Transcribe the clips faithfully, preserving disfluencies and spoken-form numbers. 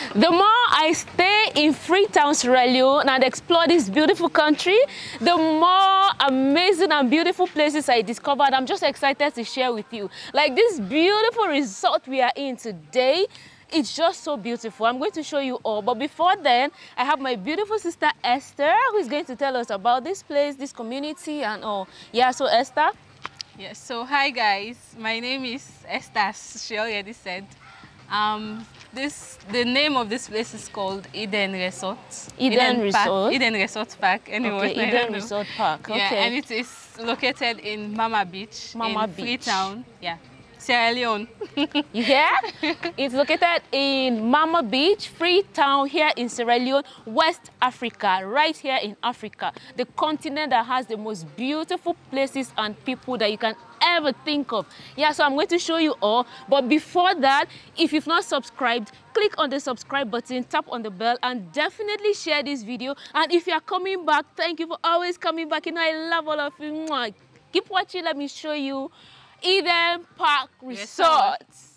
The more I stay in Freetown, Sierra Leone, and explore this beautiful country, the more amazing and beautiful places I discovered. I'm just excited to share with you. Like this beautiful resort we are in today, it's just so beautiful. I'm going to show you all. But before then, I have my beautiful sister Esther, who is going to tell us about this place, this community, and all. Yeah, so Esther? Yes, so hi guys. My name is Esther, as she already said. Um, this the name of this place is called Eden Resort. Eden, Eden Resort. Park, Eden Resort Park. Anyway, okay, Eden Resort Park. Okay. Yeah, and it is located in Mama Beach, Mama in Beach. Freetown. Yeah, Sierra Leone. Yeah, it's located in Mama Beach, Freetown, here in Sierra Leone, West Africa, right here in Africa, the continent that has the most beautiful places and people that you can ever think of. Yeah, so I'm going to show you all, but before that, if you've not subscribed, click on the subscribe button, tap on the bell, and definitely share this video. And if you are coming back, thank you for always coming back. You know, I love all of you. Mwah. Keep watching. Let me show you Eden Park Resort.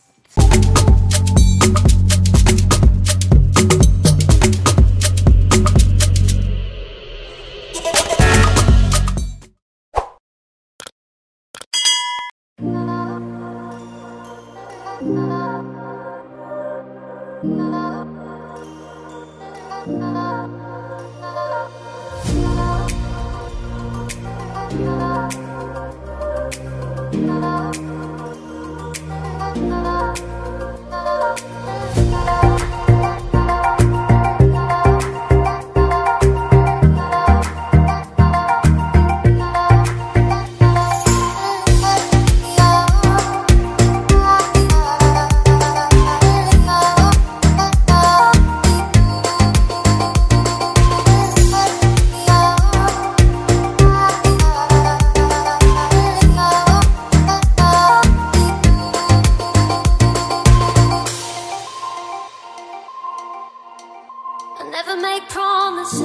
Never make promises,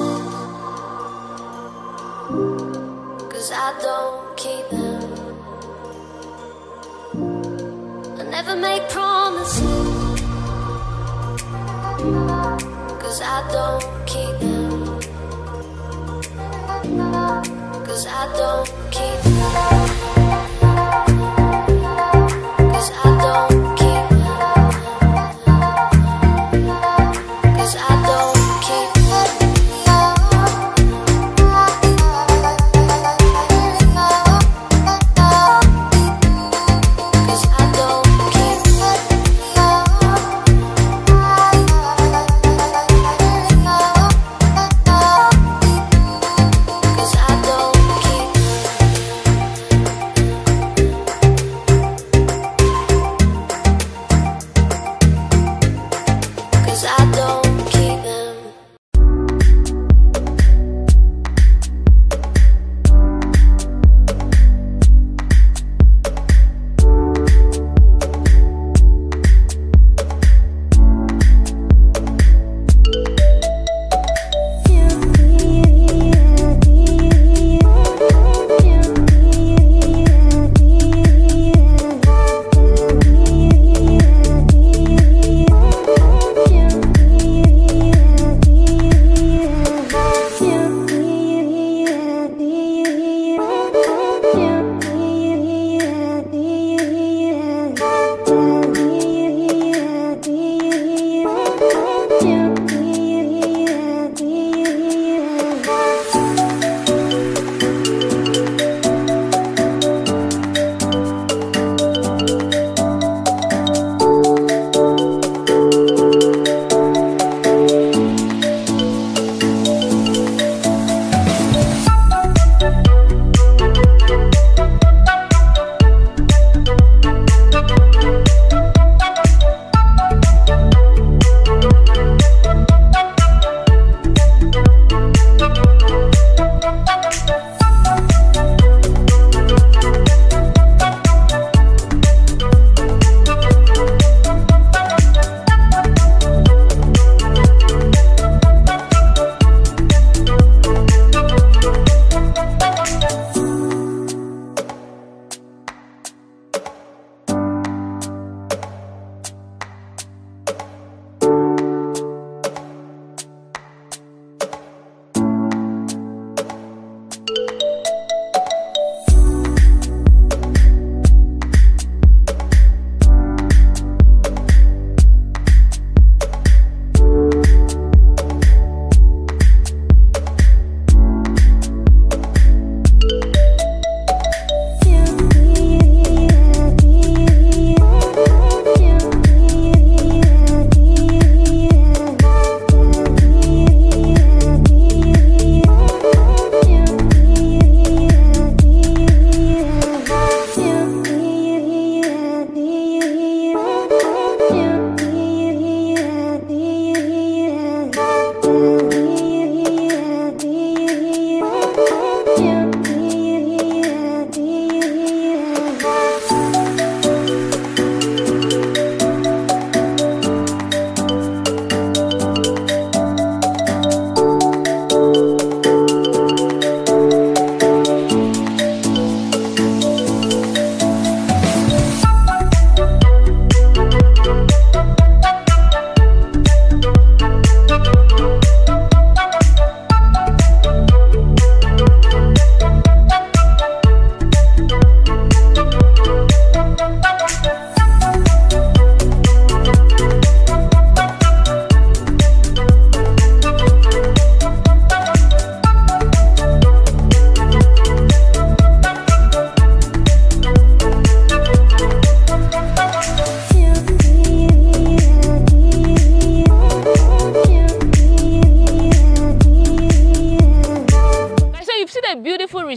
cause I don't keep them. I never make promises, cause I don't keep them. Cause I don't keep them. Cause I don't keep them. Cause I don't.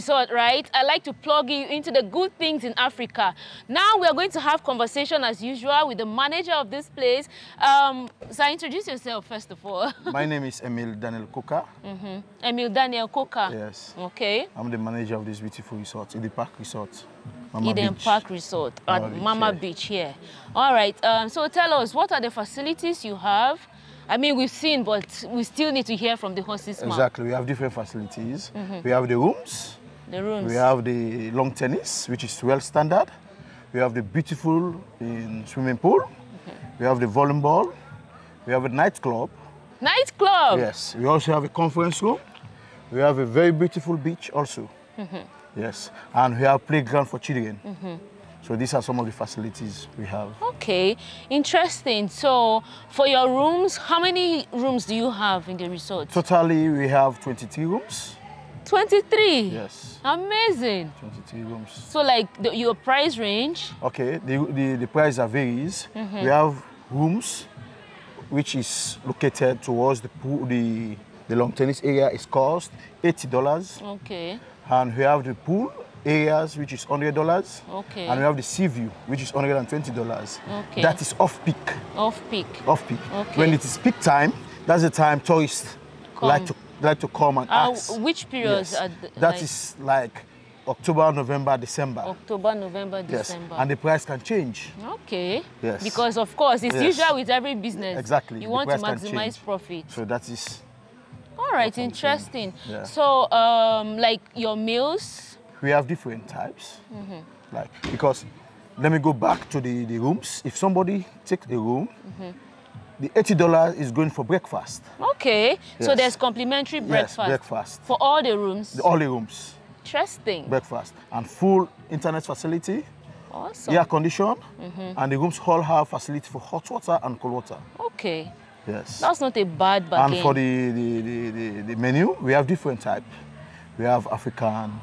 resort, right? I like to plug you into the good things in Africa. Now we are going to have conversation as usual with the manager of this place. Um, so introduce yourself first of all. My name is Emil Daniel Koka. Mm-hmm. Emil Daniel Koka. Yes. Okay. I'm the manager of this beautiful resort, Eden Park Resort. Mama Eden Beach. Park Resort at Mama Beach, Mama yeah. Beach here. All right. Um, so tell us, what are the facilities you have? I mean, we've seen, but we still need to hear from the horse's mouth. Exactly. We have different facilities. Mm-hmm. We have the rooms. The rooms. We have the long tennis, which is well standard. We have the beautiful in swimming pool. Mm-hmm. We have the volleyball. We have a nightclub. Nightclub? Yes. We also have a conference room. We have a very beautiful beach also. Mm-hmm. Yes. And we have playground for children. Mm-hmm. So these are some of the facilities we have. Okay, interesting. So for your rooms, how many rooms do you have in the resort? Totally, we have twenty-three rooms. twenty-three? Yes. Amazing. twenty-three rooms. So like the, your price range? Okay, the, the, the price are varies. Mm-hmm. We have rooms which is located towards the pool, the, the long tennis area is cost eighty dollars. Okay. And we have the pool areas, which is one hundred dollars. Okay. And we have the sea view, which is one hundred twenty dollars. Okay. That is off-peak. Off-peak. Off-peak. Okay. When it is peak time, that's the time tourists Come. like to like to come and Uh, ask. which periods? Yes. Are the, That like is like October, November, December. October, November, Yes. December. And the price can change. Okay. Yes. Because of course, it's Yes. usual with every business. Exactly. You The want to price can maximize change. profit. So that is. All right, I'm interesting. Yeah. So, um, like your meals? We have different types. Mm-hmm. Like, because, let me go back to the, the rooms. If somebody takes a room, mm-hmm. the eighty dollars is going for breakfast. Okay, so Yes. there's complimentary breakfast. Yes, breakfast. For all the rooms? The, all the rooms. Interesting. Breakfast. And full internet facility, Awesome. air condition, mm-hmm. and the rooms all have facility for hot water and cold water. Okay. Yes. That's not a bad bargain. And for the, the, the, the, the menu, we have different type. We have African,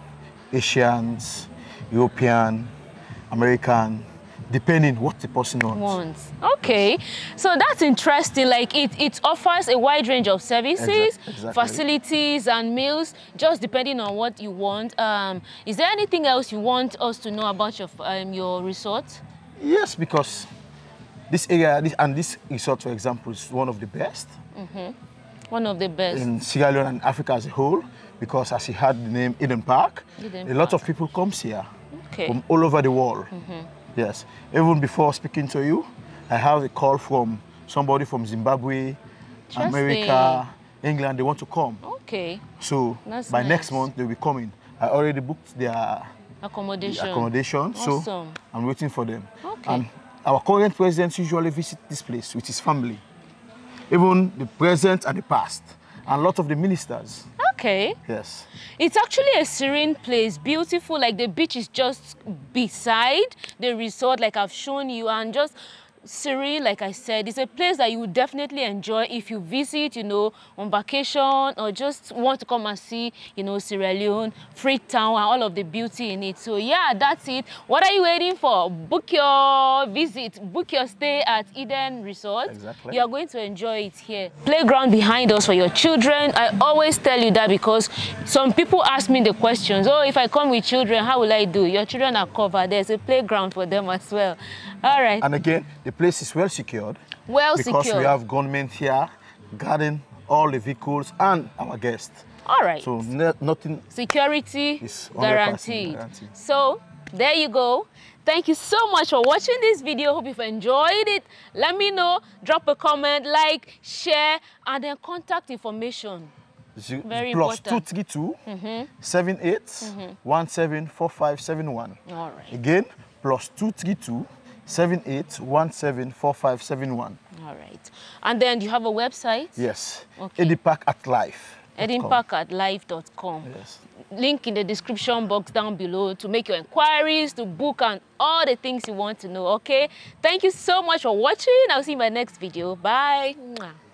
Asians, European, American, depending what the person wants. Wants. Okay, so that's interesting. Like it, it offers a wide range of services, Exact, exactly. facilities, and meals, just depending on what you want. Um, is there anything else you want us to know about your um, your resort? Yes, because this area this, and this resort, for example, is one of the best. Mm-hmm. One of the best. In Sierra Leone and Africa as a whole, because as he had the name Eden Park, Eden a lot Park. of people come here Okay. from all over the world. Mm-hmm. Yes. Even before speaking to you, I have a call from somebody from Zimbabwe, America, England. They want to come. Okay. So That's by nice. next month, they'll be coming. I already booked their Accommodation. accommodation, so Awesome. I'm waiting for them. Okay. And our current president usually visit this place with his family, even the present and the past, and a lot of the ministers. Okay. Yes. It's actually a serene place, beautiful, like the beach is just beside the resort, like I've shown you, and just serene, like I said. It's a place that you would definitely enjoy if you visit, you know, on vacation, or just want to come and see, you know, Sierra Leone, Freetown, and all of the beauty in it. So yeah, that's it. What are you waiting for? Book your visit, book your stay at Eden Resort. Exactly. You're going to enjoy it here. Playground behind us for your children. I always tell you that because some people ask me the questions, oh, if I come with children, how will I do? Your children are covered. There's a playground for them as well. All right. And again, the place is well secured. Well because secured. we have government here guarding all the vehicles and our guests. All right. So no, nothing. Security is one hundred percent guaranteed. guaranteed. So there you go. Thank you so much for watching this video. Hope you've enjoyed it. Let me know. Drop a comment, like, share, and then contact information. Z Very plus important. two three two Mm-hmm. seven eight Mm-hmm. one seven four five seven one. All right. Again, plus two three two seven eight one seven four five seven one. All right. And then do you have a website? Yes. Okay. Eden Park at life. eden park at life dot com. Yes. Link in the description box down below to make your inquiries, to book, and all the things you want to know, okay? Thank you so much for watching. I'll see you in my next video. Bye. Mwah.